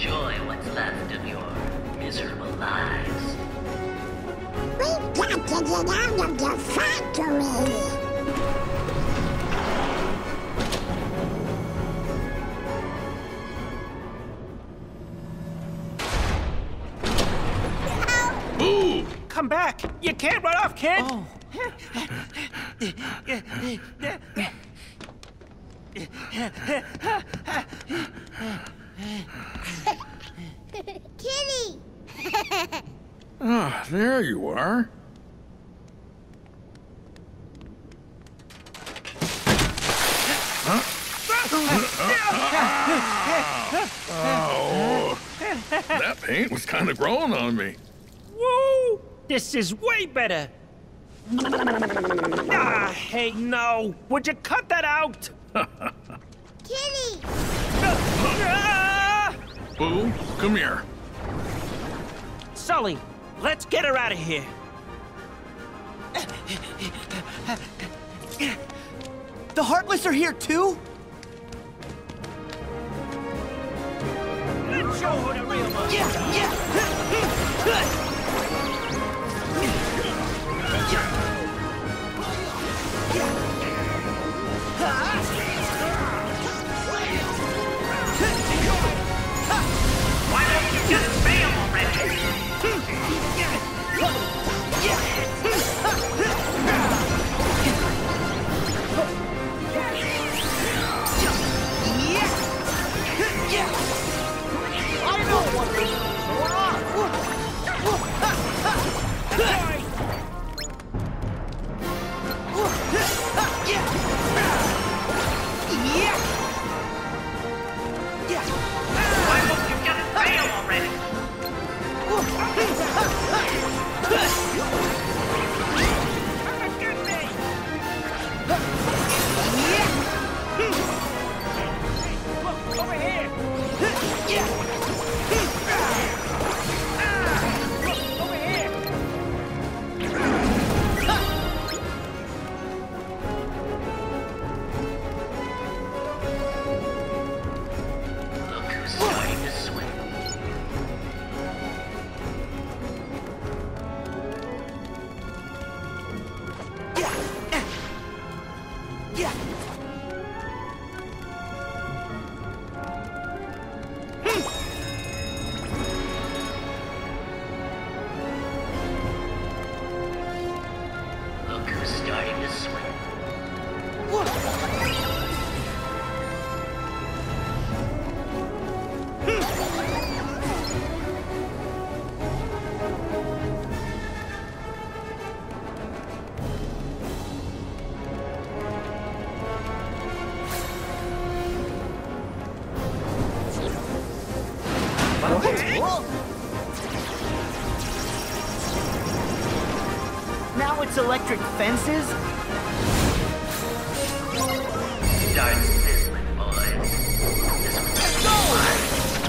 enjoy what's left of your miserable lives. We've got to get out of the factory! Ooh! Come back! You can't run off, kid! Oh. Kitty! Ah, there you are. Oh, that paint was kind of growing on me. Woo! This is way better! Ah, hey, no! Would you cut that out? Kitty! Ah! Boo, come here. Sully, let's get her out of here. The Heartless are here too? Let's show her the real money. Why don't you just fail already? I know what this Why won't you just fail already? Look, over here! Look, over here! Look who's starting to swim. Look who's starting to swim. Now it's electric fences? Start sizzling, boys. This one's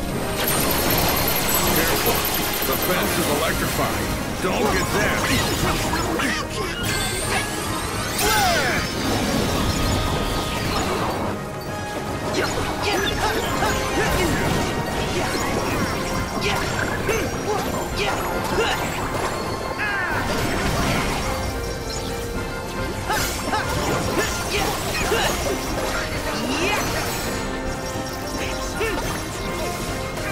Careful. The fence is electrified. Don't get that.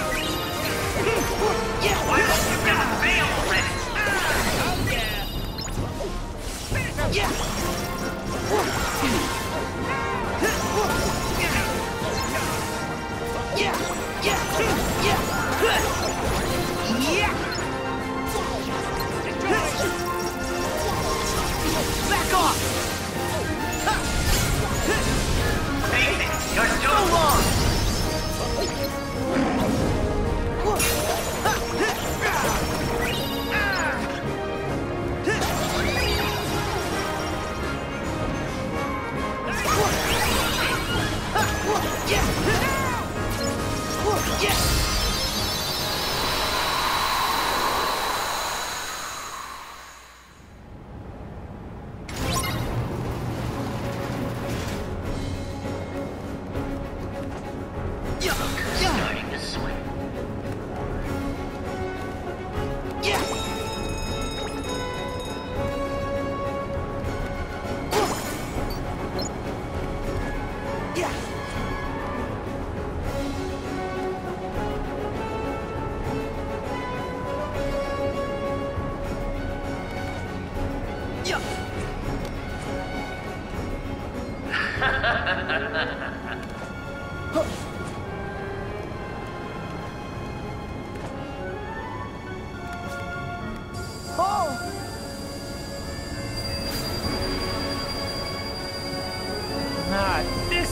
Why don't you just fail already?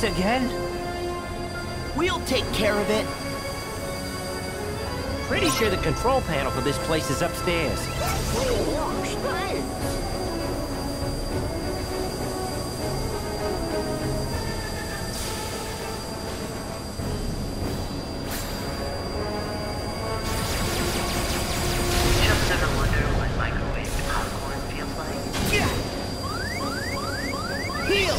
again? We'll take care of it. Pretty sure the control panel for this place is upstairs. Just ever wonder what microwave popcorn feels like? Heal!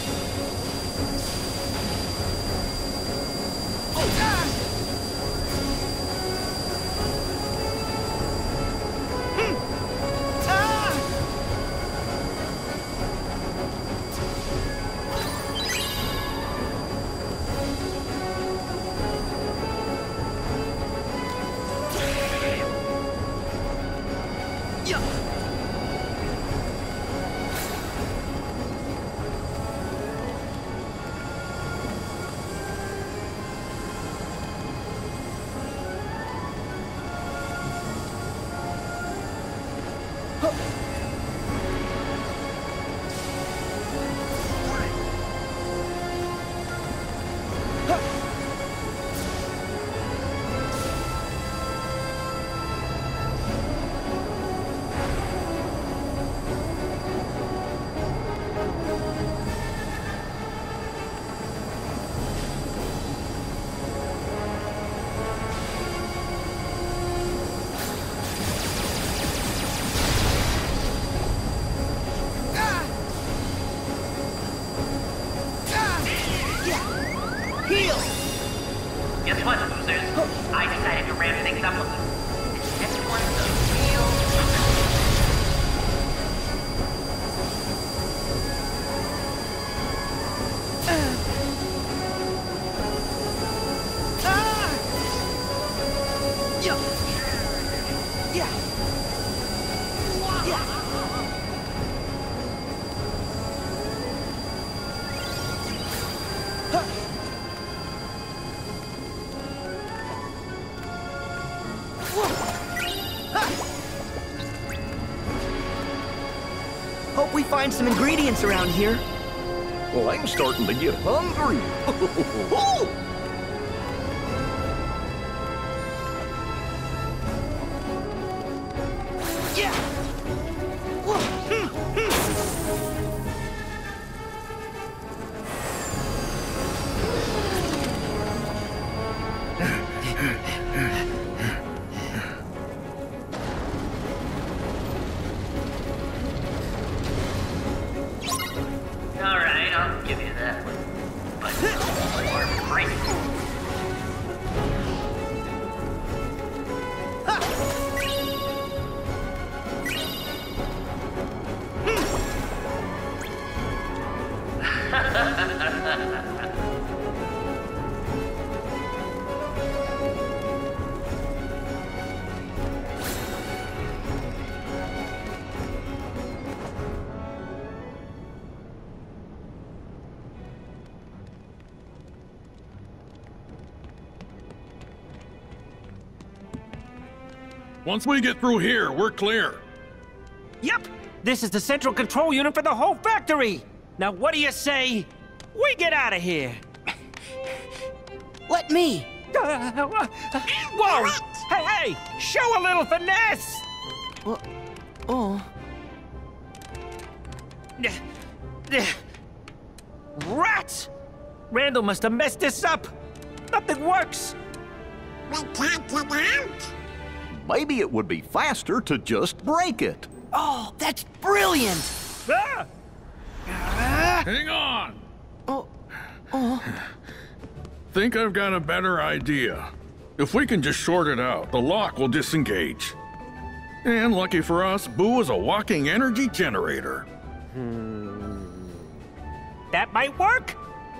Guess what, losers? I decided to ramp things up a little. This one's a real... Hope we find some ingredients around here. Well, I'm starting to get hungry. Alright, I'll give you that one. But more free. Once we get through here, we're clear. Yep, this is the central control unit for the whole factory. Now what do you say? We get out of here. Let me. Whoa! Hey, hey! Show a little finesse! Oh. Rats! Randall must have messed this up. Nothing works. We can't get out. Maybe it would be faster to just break it. Oh, that's brilliant. Ah! Hang on. Oh. Think I've got a better idea. If we can just short it out, the lock will disengage. And lucky for us, Boo is a walking energy generator. That might work.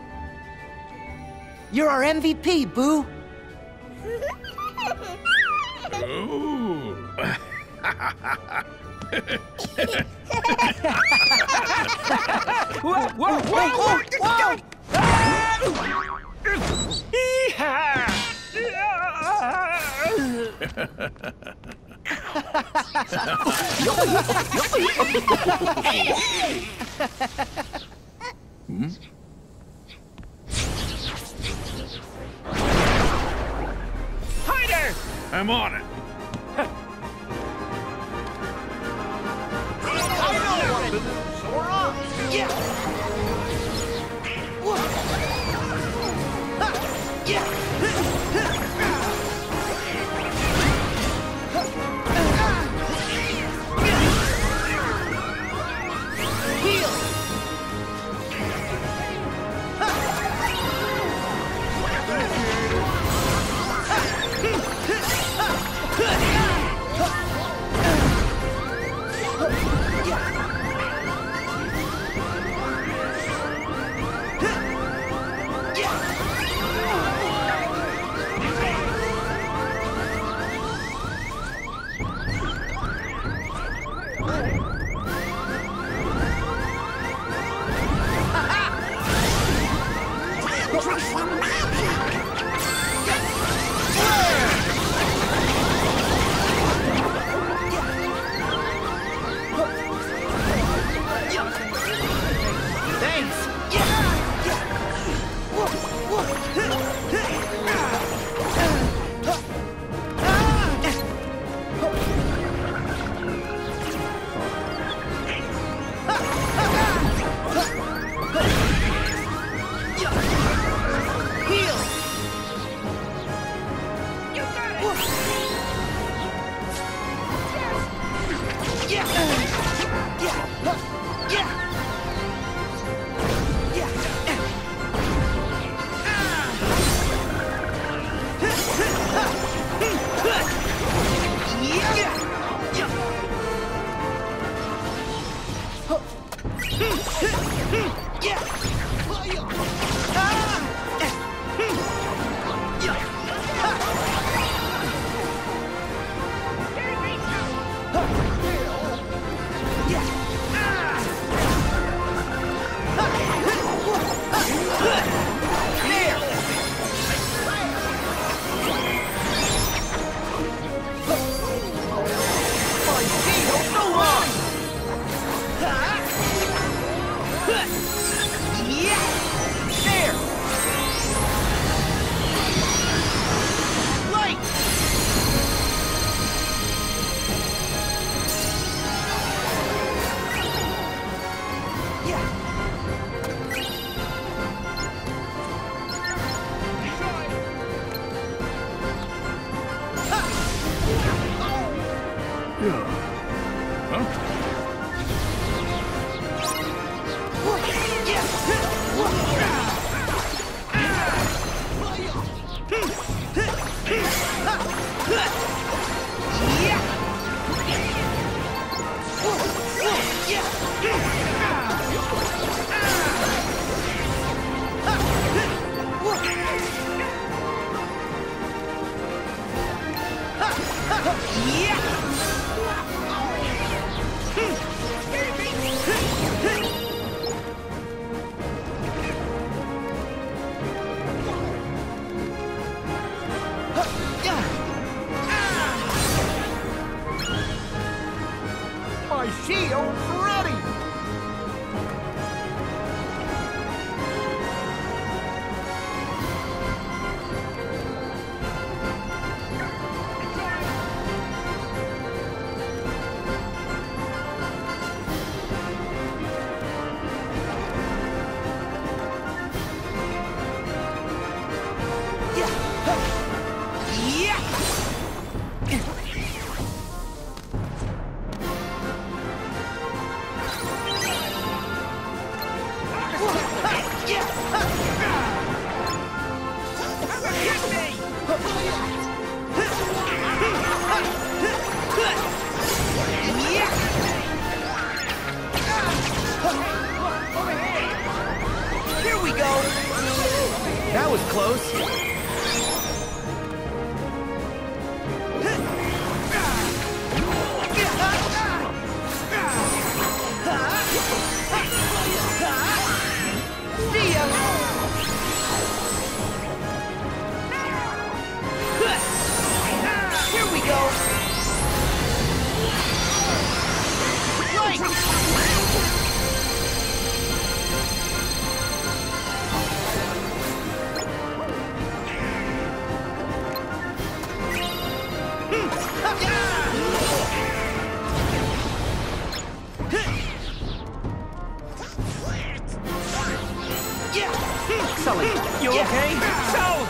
You're our MVP, Boo. Ooh. Whoa, whoa, whoa, whoa! Yee-haw! I'm on it. My shield's ready! Here we go! That was close. See ya! Here we go! Right! Sully, you okay? So!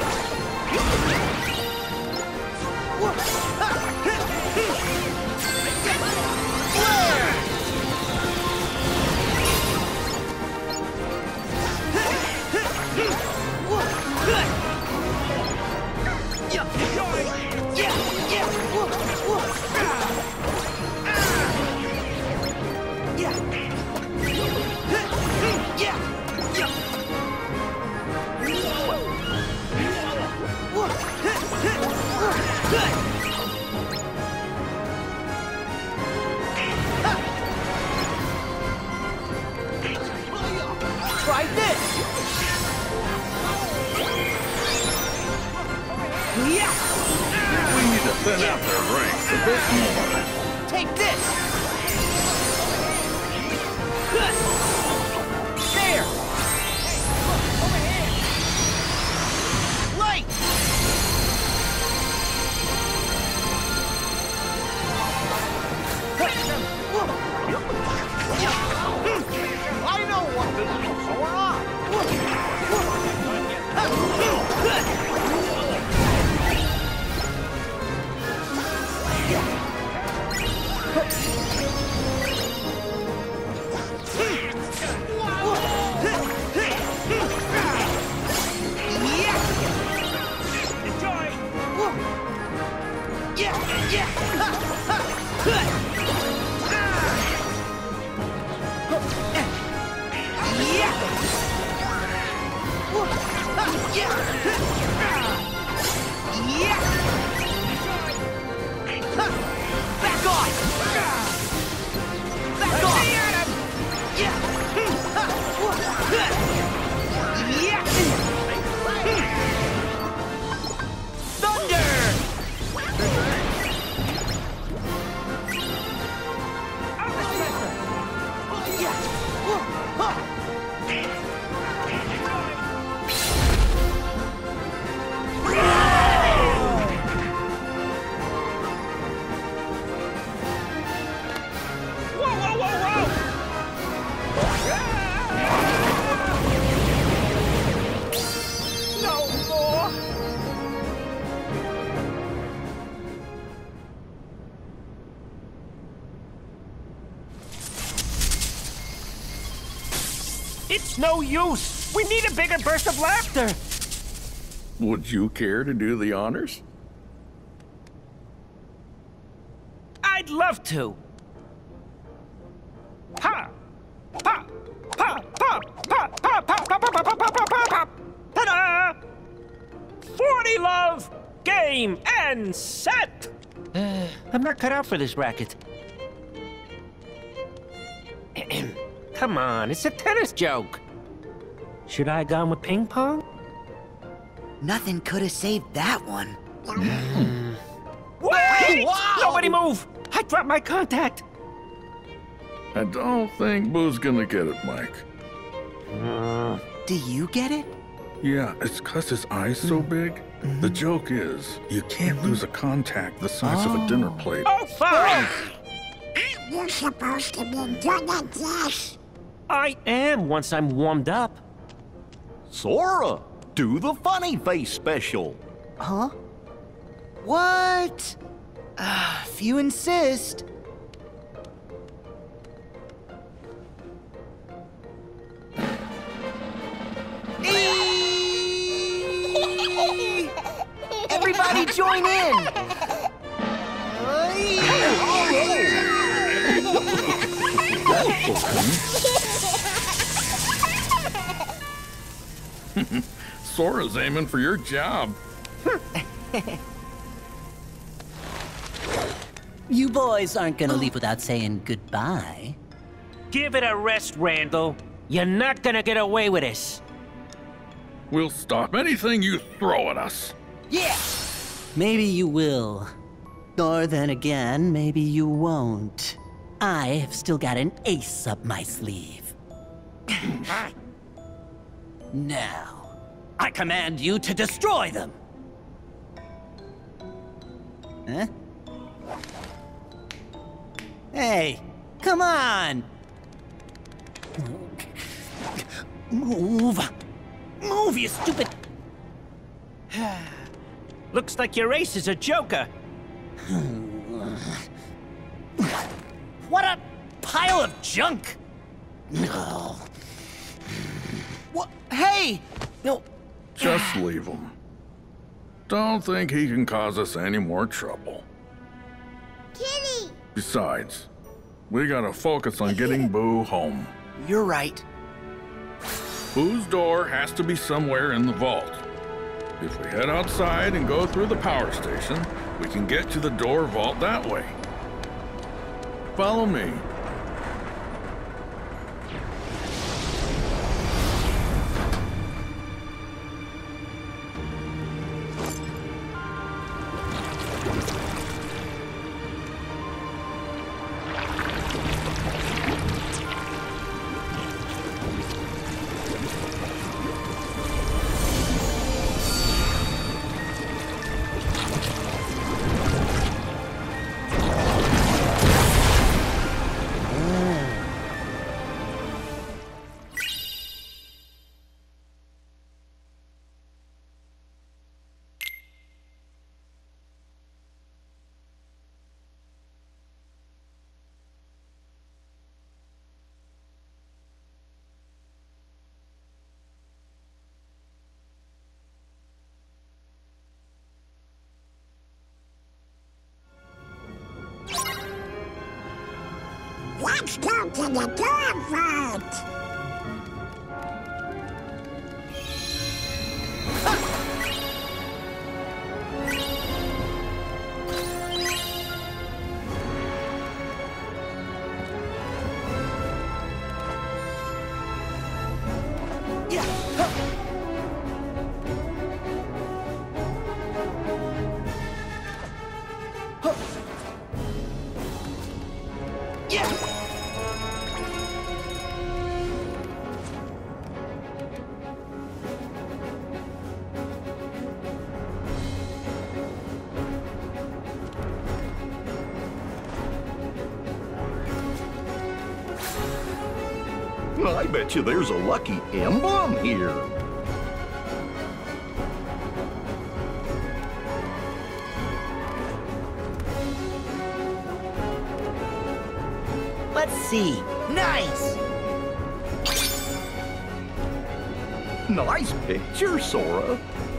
Try this! We need to thin out their ranks a bit more. Take this! There! Light! I know what to do, so we're on! Back off! Back off! It's no use! We need a bigger burst of laughter! Would you care to do the honors? I'd love to! Ha! Ha! Ha! Ha! Ha! Ha! Ha! Ha! Ha! Ha! Ta-da! 40 love! Game and set! I'm not cut out for this racket. Come on, it's a tennis joke. Should I have gone with ping pong? Nothing could have saved that one. Wait! Nobody move! I dropped my contact! I don't think Boo's gonna get it, Mike. Do you get it? Yeah, it's 'cause his eye's so big. The joke is, you can't lose a contact the size of a dinner plate. Oh, fine! You're supposed to be good at this. I am once I'm warmed up. Sora, do the funny face special. Huh? What? If you insist. Everybody join in! Sora's aiming for your job. You boys aren't gonna leave without saying goodbye. Give it a rest, Randall. You're not gonna get away with this. We'll stop anything you throw at us. Yeah! Maybe you will. Or then again, maybe you won't. I have still got an ace up my sleeve. Now, I command you to destroy them! Huh? Hey, come on! Move! Move, you stupid... Looks like your ace is a joker. What a pile of junk! What? Hey! No. Just leave him. Don't think he can cause us any more trouble. Kitty! Besides, we gotta focus on getting Boo home. You're right. Boo's door has to be somewhere in the vault. If we head outside and go through the power station, we can get to the door vault that way. Follow me. Let's go to the door vault! I bet you there's a lucky emblem here. Let's see. Nice! Nice picture, Sora.